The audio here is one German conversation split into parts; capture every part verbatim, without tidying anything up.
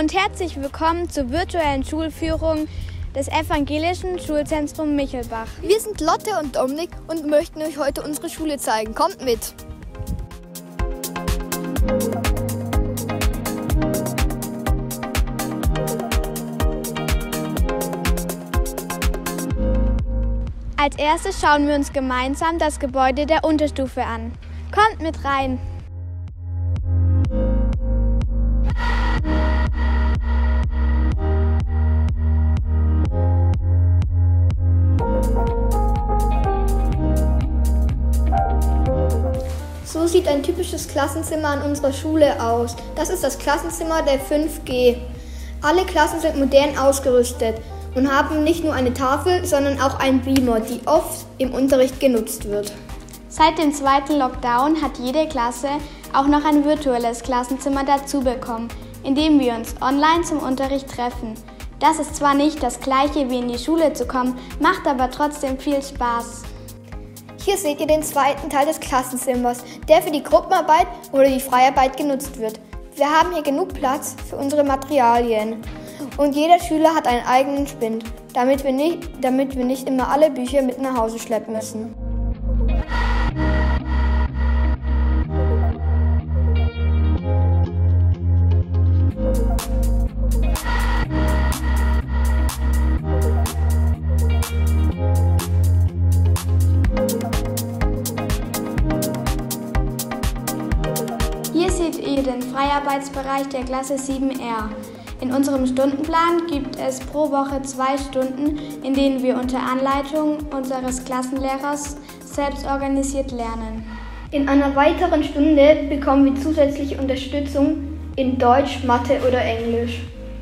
und herzlich willkommen zur virtuellen Schulführung des Evangelischen Schulzentrums Michelbach. Wir sind Lotte und Dominik und möchten euch heute unsere Schule zeigen. Kommt mit! Als erstes schauen wir uns gemeinsam das Gebäude der Unterstufe an. Kommt mit rein! So sieht ein typisches Klassenzimmer an unserer Schule aus. Das ist das Klassenzimmer der fünf G. Alle Klassen sind modern ausgerüstet und haben nicht nur eine Tafel, sondern auch einen Beamer, die oft im Unterricht genutzt wird. Seit dem zweiten Lockdown hat jede Klasse auch noch ein virtuelles Klassenzimmer dazu bekommen, in dem wir uns online zum Unterricht treffen. Das ist zwar nicht das gleiche wie in die Schule zu kommen, macht aber trotzdem viel Spaß. Hier seht ihr den zweiten Teil des Klassenzimmers, der für die Gruppenarbeit oder die Freiarbeit genutzt wird. Wir haben hier genug Platz für unsere Materialien und jeder Schüler hat einen eigenen Spind, damit wir nicht, damit wir nicht immer alle Bücher mit nach Hause schleppen müssen. Hier seht ihr den Freiarbeitsbereich der Klasse sieben R. In unserem Stundenplan gibt es pro Woche zwei Stunden, in denen wir unter Anleitung unseres Klassenlehrers selbst organisiert lernen. In einer weiteren Stunde bekommen wir zusätzliche Unterstützung in Deutsch, Mathe oder Englisch.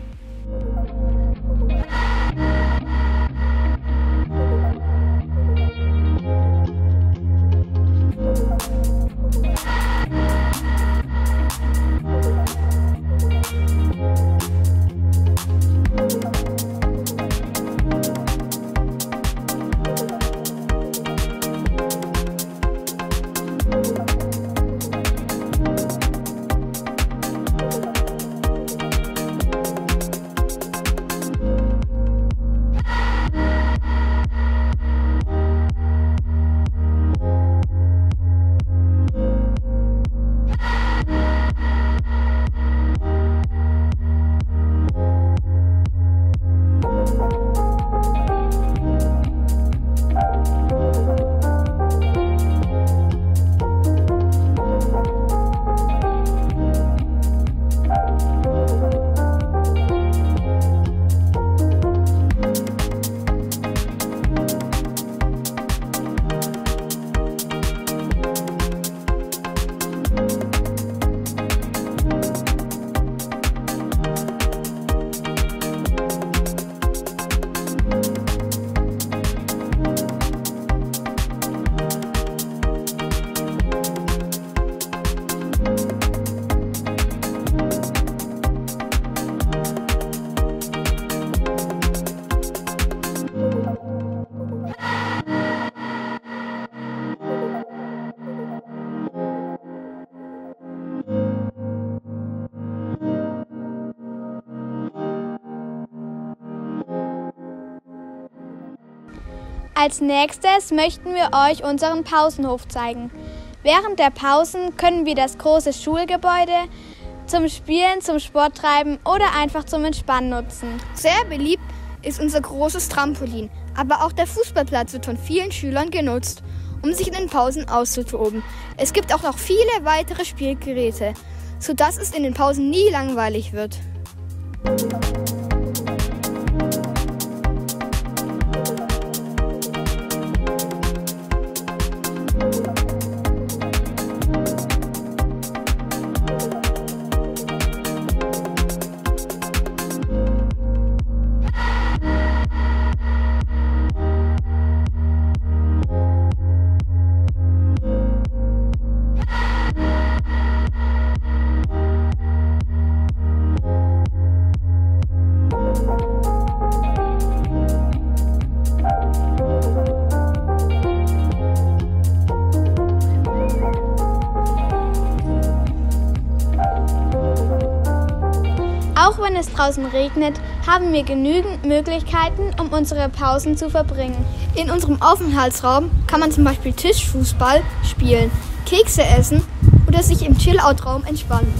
Als nächstes möchten wir euch unseren Pausenhof zeigen. Während der Pausen können wir das große Schulgebäude zum Spielen, zum Sporttreiben oder einfach zum Entspannen nutzen. Sehr beliebt ist unser großes Trampolin, aber auch der Fußballplatz wird von vielen Schülern genutzt, um sich in den Pausen auszutoben. Es gibt auch noch viele weitere Spielgeräte, sodass es in den Pausen nie langweilig wird. es draußen regnet, haben wir genügend Möglichkeiten, um unsere Pausen zu verbringen. In unserem Aufenthaltsraum kann man zum Beispiel Tischfußball spielen, Kekse essen oder sich im Chill-Out-Raum entspannen.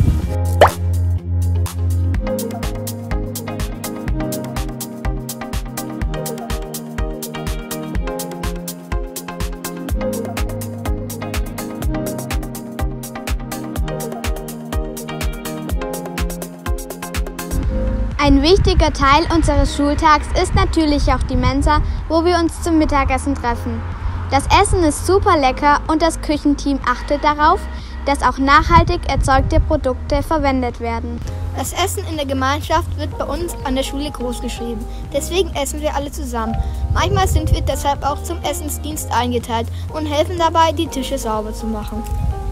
Ein wichtiger Teil unseres Schultags ist natürlich auch die Mensa, wo wir uns zum Mittagessen treffen. Das Essen ist super lecker und das Küchenteam achtet darauf, dass auch nachhaltig erzeugte Produkte verwendet werden. Das Essen in der Gemeinschaft wird bei uns an der Schule großgeschrieben. Deswegen essen wir alle zusammen. Manchmal sind wir deshalb auch zum Essensdienst eingeteilt und helfen dabei, die Tische sauber zu machen.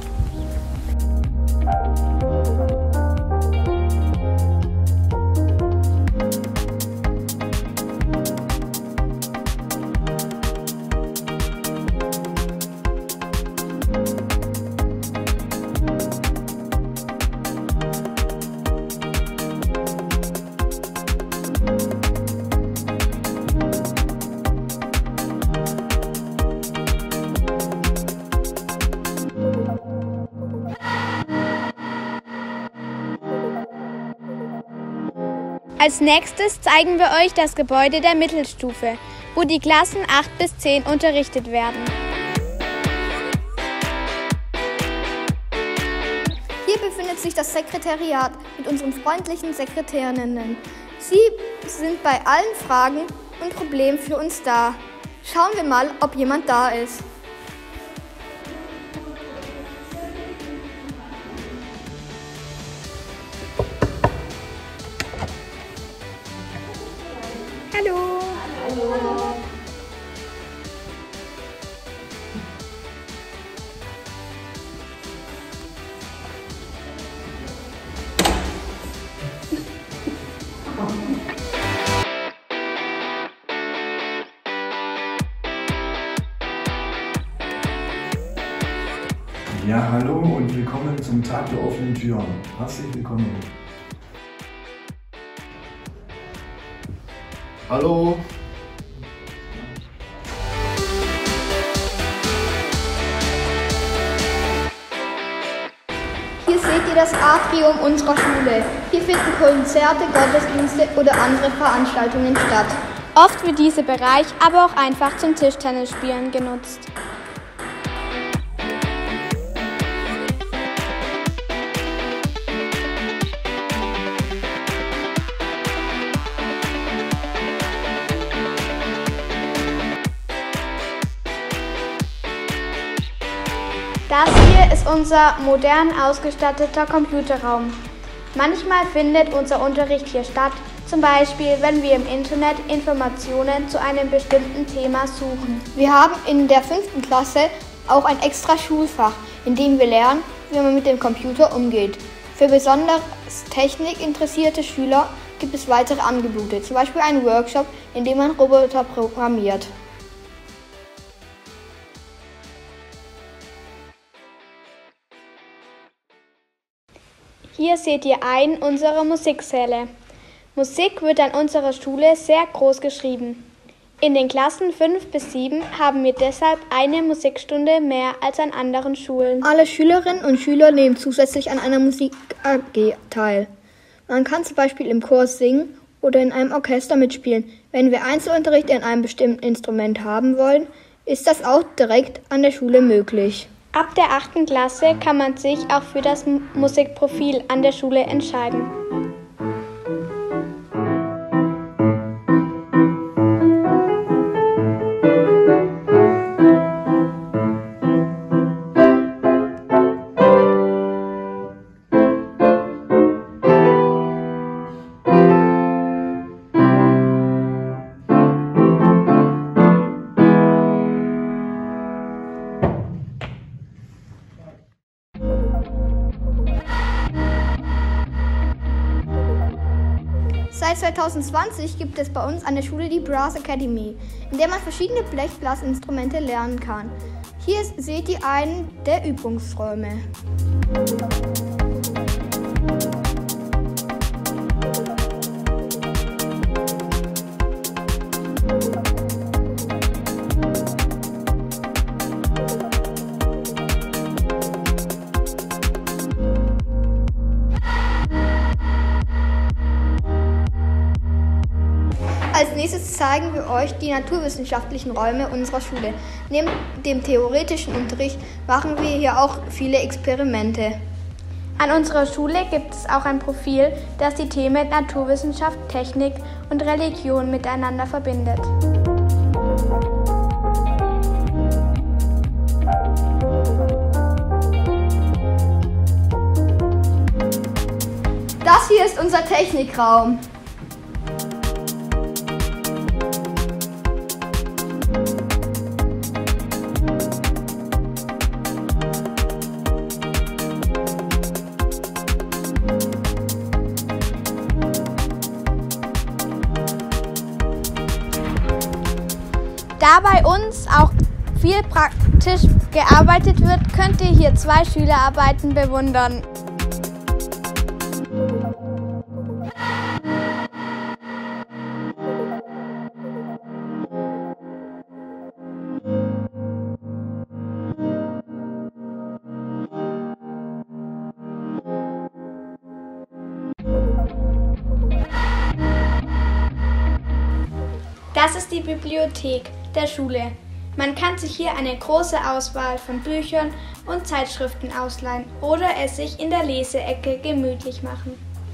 Als nächstes zeigen wir euch das Gebäude der Mittelstufe, wo die Klassen acht bis zehn unterrichtet werden. Hier befindet sich das Sekretariat mit unseren freundlichen Sekretärinnen. Sie sind bei allen Fragen und Problemen für uns da. Schauen wir mal, ob jemand da ist. Hallo. Hallo. Ja, hallo und willkommen zum Tag der offenen Türen. Herzlich willkommen. Hallo. Hier seht ihr das Atrium unserer Schule. Hier finden Konzerte, Gottesdienste oder andere Veranstaltungen statt. Oft wird dieser Bereich aber auch einfach zum Tischtennisspielen genutzt. Das hier ist unser modern ausgestatteter Computerraum. Manchmal findet unser Unterricht hier statt, zum Beispiel wenn wir im Internet Informationen zu einem bestimmten Thema suchen. Wir haben in der fünften Klasse auch ein extra Schulfach, in dem wir lernen, wie man mit dem Computer umgeht. Für besonders technikinteressierte Schüler gibt es weitere Angebote, zum Beispiel einen Workshop, in dem man Roboter programmiert. Hier seht ihr einen unserer Musiksäle. Musik wird an unserer Schule sehr groß geschrieben. In den Klassen fünf bis sieben haben wir deshalb eine Musikstunde mehr als an anderen Schulen. Alle Schülerinnen und Schüler nehmen zusätzlich an einer Musik-A G teil. Man kann zum Beispiel im Chor singen oder in einem Orchester mitspielen. Wenn wir Einzelunterricht in einem bestimmten Instrument haben wollen, ist das auch direkt an der Schule möglich. Ab der achten Klasse kann man sich auch für das Musikprofil an der Schule entscheiden. Seit zweitausendzwanzig gibt es bei uns an der Schule die Brass Academy, in der man verschiedene Blechblasinstrumente lernen kann. Hier seht ihr einen der Übungsräume. zeigen wir euch die naturwissenschaftlichen Räume unserer Schule. Neben dem theoretischen Unterricht machen wir hier auch viele Experimente. An unserer Schule gibt es auch ein Profil, das die Themen Naturwissenschaft, Technik und Religion miteinander verbindet. Das hier ist unser Technikraum. Da bei uns auch viel praktisch gearbeitet wird, könnt ihr hier zwei Schülerarbeiten bewundern. Das ist die Bibliothek der Schule. Man kann sich hier eine große Auswahl von Büchern und Zeitschriften ausleihen oder es sich in der Leseecke gemütlich machen.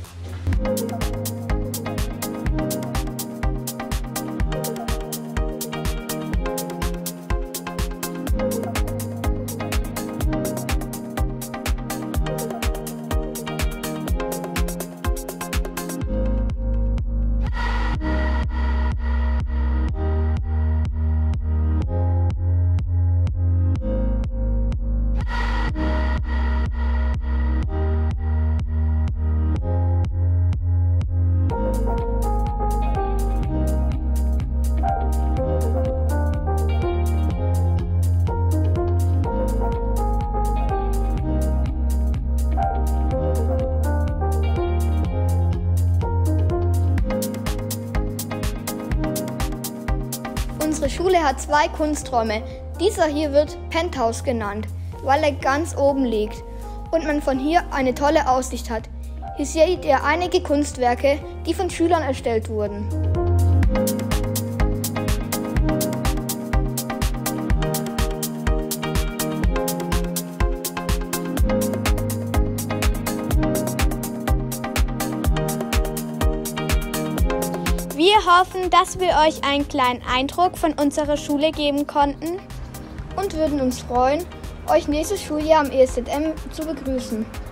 Unsere Schule hat zwei Kunsträume. Dieser hier wird Penthouse genannt, weil er ganz oben liegt und man von hier eine tolle Aussicht hat. Hier seht ihr einige Kunstwerke, die von Schülern erstellt wurden. Wir hoffen, dass wir euch einen kleinen Eindruck von unserer Schule geben konnten Und würden uns freuen, euch nächstes Schuljahr am E S Z M zu begrüßen.